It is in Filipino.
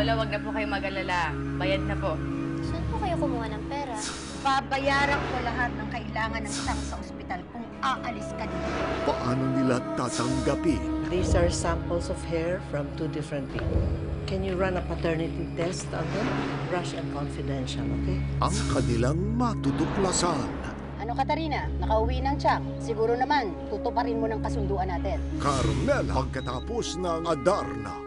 Lola, wag na po kayo mag-alala. Bayad na po. Saan po kayo kumuha ng pera? Babayaran ko lahat ng kailangan ng isang sa ospital kung aalis ka dito. Paano nila tatanggapin These are samples of hair from 2 different people. Can you run a paternity test on them? Rush and confidential, okay? ang kanilang matutuklasan? Ano, Katarina? Nakauwi ng tiyak. Siguro naman, tutuparin mo ng kasunduan natin. Carmela pagkatapos ng Adarna.